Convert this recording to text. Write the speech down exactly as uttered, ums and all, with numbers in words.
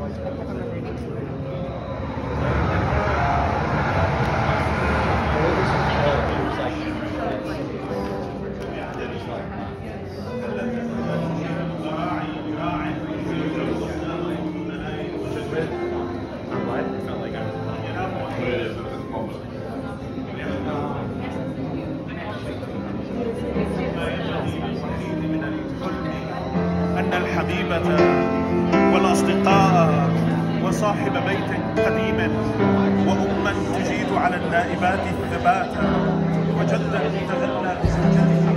أن الحبيبة والأصدقاء وصاحب بيت قديم وأما تجيد على النائبات الثبات وجدا تغنى بزوجته